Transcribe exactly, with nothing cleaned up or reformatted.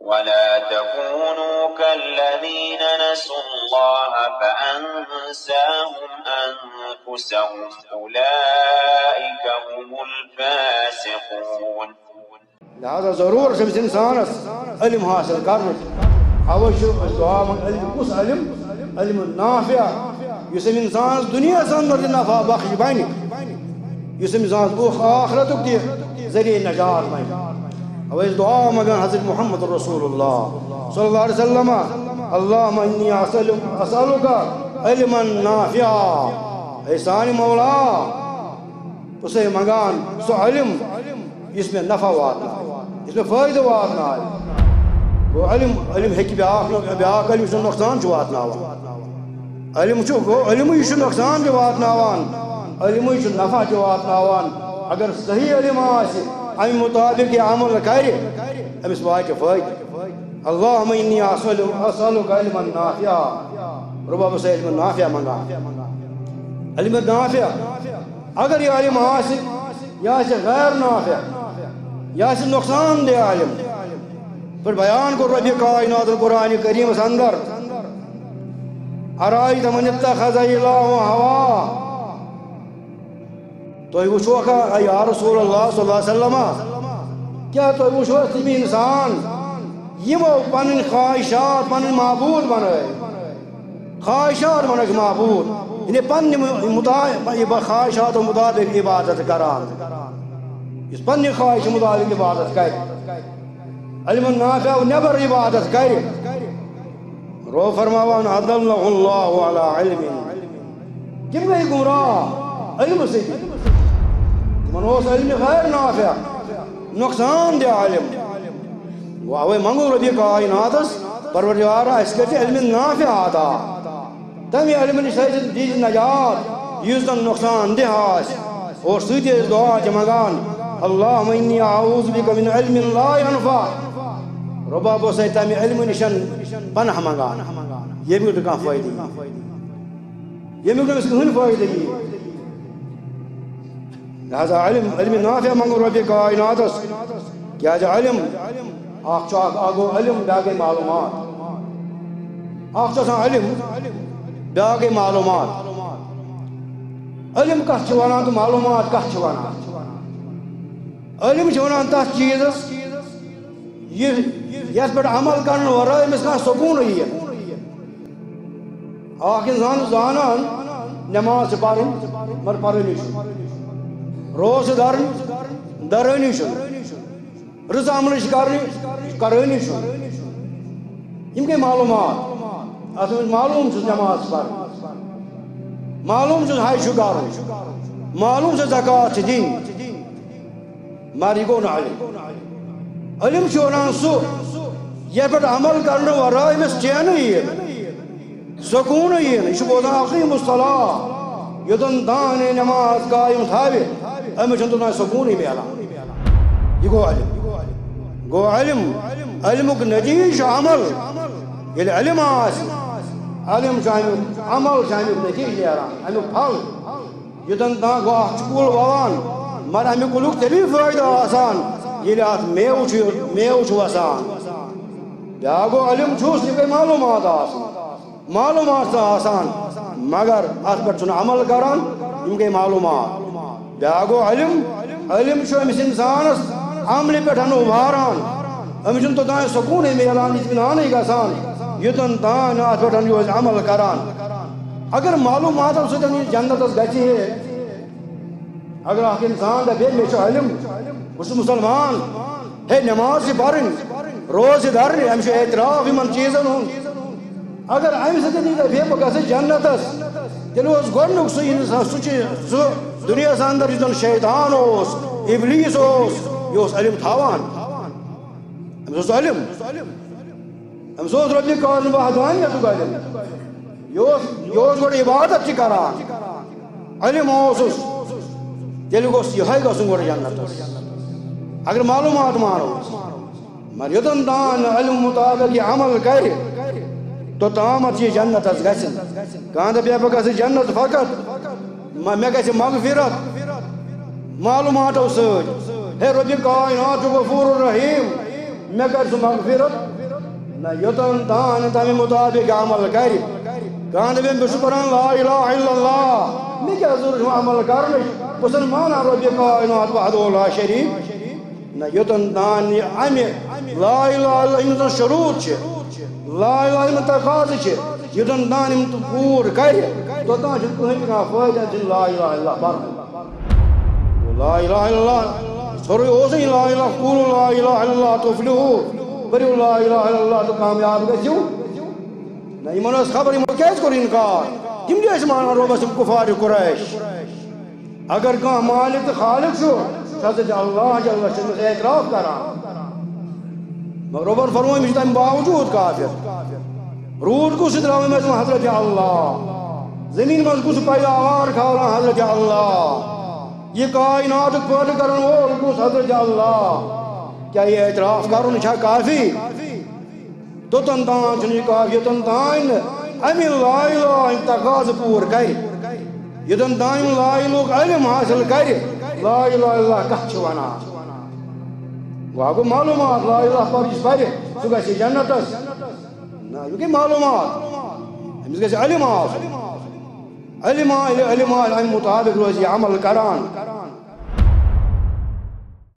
ولا تكونوا كالذين نسوا الله فأنساهم أنفسهم أولئك هم الفاسقون. لہذا ضرور شمس انسانس علم حاصل کرنے اوش دعا من علم کس علم علم نافع یسم انسان دنیا اندر نفع بخش بین یسم انسان آخرت دی ذریعہ نجات بین اوش دعا مگن حضرت محمد رسول اللہ صلی اللہ علیہ وسلم اللہم انی اسألک علما نافعا اے سانی مولا اسے مگان سو علم اس میں نفع واتنا اس میں فائدہ واتنا گو علم علم ہے کہ بیاق علم سے نقصان جو واتنا علم چھو گو علم ہی نقصان جو واتنا علم ہی نفع جو واتنا اگر صحیح علم آسی ام مطابق عمل کرے ام اس بات کے فائدہ اللہم انی اسألک علما نافعا ربا بس علم نافع منگا علم نافع اگر یہ علم آسی یا سے غیر نافع یا سے نقصان دے علم پھر بیان کو رب کائنات القرآن کریم اندر ارائیت من اتخذ الہ ہوا تو یہ وچھو کہ یا رسول اللہ صلی اللہ علیہ وسلم کیا تو یہ وچھو تمی انسان یہ وہ پن خواہشات پن معبود بنائے خواہشات بنائے معبود انہیں پن خواہشات و مطابق عبادت کران اس پن خواہش مطابق عبادت کر علم نافع و نبر عبادت کر رو فرماوان عدلہ اللہ علی علم کم گئی گمراہ علم سے منوس علم غیر نافع نقصان دے علم وہ منگو ربی کائناتس پروردگارا اس کے علم نافع آتا تمی علم نشاید دیج نجات یوزن نقصان دے ہاس اور سیدھے دعا جمگان اللہم انی اعوذ بک من علم لا ينفع ربا بوسے تمی علم نشان پناہ مگان یہ بھی تو کہاں فائدہ یہ بھی تو اس کو ہن فائدہ لہذا علم علم نافع منگو ربی کائناتس کیا جا علم آخ چاک آگو علم بیاگے معلومات آخ چاہاں علم بیاگے معلومات علم کہت چوانا تو معلومات کہت چوانا علم چوانا تا چیز یہ یس پر عمل کرنے ورائے میں اس کا سکون رہی ہے آخ انسان زانان نماز پڑھن مر پڑھنی شن روز درن درنی شن رضا عملش کرنی کرنی شن ان کے معلومات اصل معلوم چھو نماز پڑھن معلوم چھو ہائی شکار معلوم چھو زکاة دین ماری کو نہ علم علم چونان سو یہ پر عمل کرنے ورائے میں چین ہی ہے سکون ہی ہے یہ بودا اقیم الصلاة یدن دان نماز قائم تھاوے امی چھن تو نہ سکون ہی میلا یہ گو علم گو علم علم کو نتیج عمل یہ علم آسی علم شامل عمل شامل نتیج لیرا امی پھل یدن دان گو چکول ووان مر امی کلوک تلی فائدہ آسان یہ لحاظ میو چھو آسان بیاگو علم چھوس یہ معلومات آسان معلومات آسان مگر اس پر چون عمل کران ان کے معلومات بیاگو علم علم چھو امس انسانس عملی پیٹھن ابھاران امیشن تو دائیں سکون میلان اطمینان ہی گسان یتن دائیں اس پیٹھن جو عمل کران اگر معلومات اس سے جنت اس گچی ہے اگر آخر انسان دا بیل میں چھو علم اس مسلمان ہے نماز سے پڑھن روز دھرن ہمشہ اعتراف من چیزن ہوں اگر ہم سے نہیں دے پکا سے جنت اس تیلو اس گونک سو سچے سو دنیا سے اندر جتن شیطان ہوس ابلیس ہوس یہ اس علم تھاوان ہم سوز علم ہم سوز ربی قائم وحدانیت کا علم یہ اس گوڑ عبادت چی کران علم ہوس تیلو گوست یہ ہے گا سنگوڑ جنت اس اگر معلومات مانو مریدن دان علم مطابق عمل کرے تو تامت یہ جنت از گسن کہاں دا بیابا گسی جنت فقط میں گسی مغفرت معلومات او سج ہے ربی کائنات غفور الرحیم میں کر سو مغفرت نہ یوتن تان تمہیں مطابق عمل کر کان دیں بس قرآن لا الہ الا اللہ میں کیا ضرورت عمل کرنے بسن مانا رب کائنات وحدہ لا شریک نہ یوتن تان امی لا الہ الا اللہ شروط چھ لا الہ الا تقاض چھ یوتن تان ام پور کر تو تان چھ کہیں کا فائدہ چھ لا الہ الا اللہ پر لا الہ الا اللہ سوری اوسے لا الہ قولوا لا الہ الا اللہ تفلحوا بریو لا الہ الا اللہ تو کامیاب گژھو نہ یمن اس خبر یمو کیاز کور انکار تم جیس مانا روبس کفار قریش اگر کان مالک تو خالق چھو حضرت اللہ جل وعلا اعتراف کران مگر روبر فرموئی مجھ تم باوجود کافر رود کو ستراوی میں حضرت اللہ زمین میں کو پیداوار کھانا حضرت اللہ یہ کائنات پیدا کرن وول کو حضرت اللہ کیا یہ اعتراف کرن چھا کافی تو تن تان چھنی کافی تن تان امی لا الہ تقاض پور کر یہ تن تان لا الہ علم حاصل کر لا الہ اللہ کہا چھوانا وہ کو معلومات لا الہ پر جس پر تو گسی جنت اس نا یہ معلومات ہم گسی علم حاصل علم علم علم مطابق روزی عمل کران